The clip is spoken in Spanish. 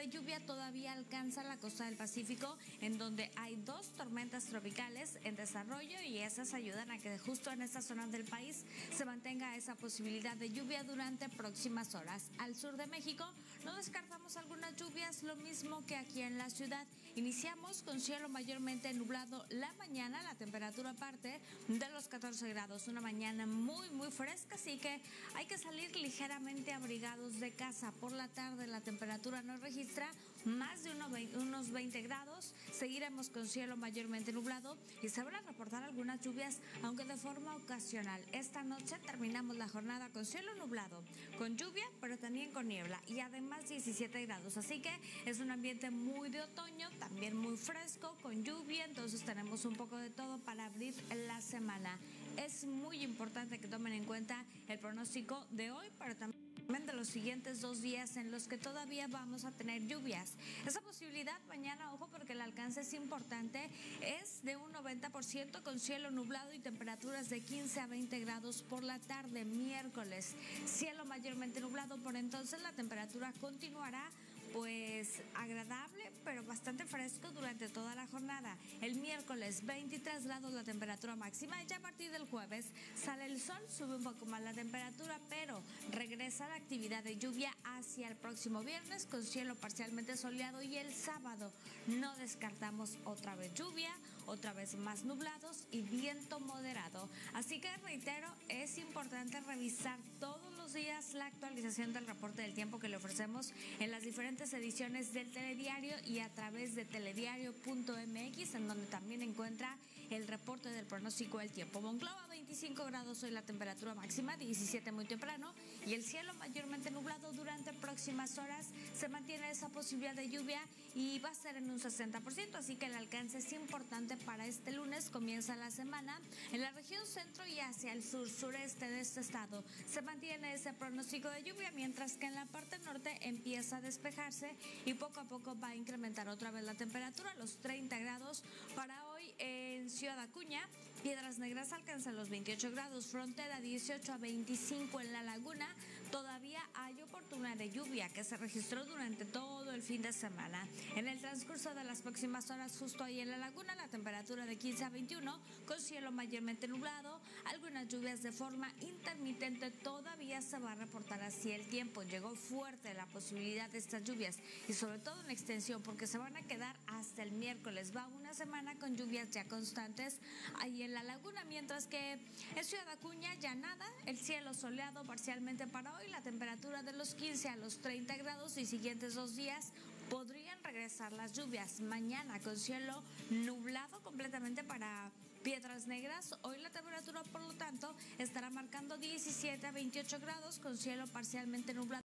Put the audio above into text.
de lluvia todavía alcanza la costa del Pacífico, en donde hay 2 tormentas tropicales en desarrollo y esas ayudan a que justo en esta zona del país se mantenga esa posibilidad de lluvia durante próximas horas. Al sur de México no descartamos algunas lluvias, lo mismo que aquí en la ciudad. Iniciamos con cielo mayormente nublado la mañana, la temperatura parte de los 14 grados, una mañana muy fresca, así que hay que salir ligeramente abrigados de casa. Por la tarde la temperatura no registra más de unos 20 grados, seguiremos con cielo mayormente nublado y se van a reportar algunas lluvias, aunque de forma ocasional. Esta noche terminamos la jornada con cielo nublado, con lluvia, pero también con niebla y además 17 grados, así que es un ambiente muy de otoño, también muy fresco, con lluvia, entonces tenemos un poco de todo para abrir la semana. Es muy importante que tomen en cuenta el pronóstico de hoy, pero también de los siguientes 2 días en los que todavía vamos a tener lluvias. Esa posibilidad mañana, ojo, porque el alcance es importante, es de un 90% con cielo nublado y temperaturas de 15 a 20 grados por la tarde. Miércoles, cielo mayormente nublado, por entonces la temperatura continuará pues agradable, pero bastante fresco durante toda la jornada. El miércoles 23 grados la temperatura máxima y ya a partir del jueves sale el sol, sube un poco más la temperatura, pero regresa la actividad de lluvia hacia el próximo viernes con cielo parcialmente soleado y el sábado no descartamos otra vez lluvia, otra vez más nublados y viento moderado. Así que reitero, es importante revisar todos los días la actualización del reporte del tiempo que le ofrecemos en las diferentes ediciones del Telediario y a través de telediario.mx, en donde también encuentra el reporte del pronóstico del tiempo. Monclova 25 grados hoy la temperatura máxima, 17 muy temprano y el cielo mayormente nublado durante próximas horas. Se mantiene esa posibilidad de lluvia y va a ser en un 60%, así que el alcance es importante para este lunes. Comienza la semana en la región centro y hacia el sureste de este estado. Se mantiene ese pronóstico de lluvia, mientras que en la parte norte empieza a despejarse y poco a poco va a incrementar otra vez la temperatura, los 30 grados para hoy en Ciudad Acuña. Piedras Negras alcanzan los 28 grados, Frontera 18 a 25 en La Laguna. Todavía hay oportunidad de lluvia que se registró durante todo el fin de semana. En el transcurso de las próximas horas, justo ahí en La Laguna, la temperatura de 15 a 21 con cielo mayormente nublado, algunas lluvias de forma intermitente. Todavía se va a reportar así el tiempo. Llegó fuerte la posibilidad de estas lluvias y sobre todo en extensión, porque se van a quedar hasta el miércoles. Va una semana con lluvias ya constantes ahí en La Laguna, mientras que en Ciudad Acuña ya nada, el cielo soleado parcialmente para hoy, la temperatura de los 15 a los 30 grados y siguientes 2 días podrían regresar las lluvias. Mañana con cielo nublado completamente para Piedras Negras. Hoy la temperatura, por lo tanto, estará marcando 17 a 28 grados con cielo parcialmente nublado.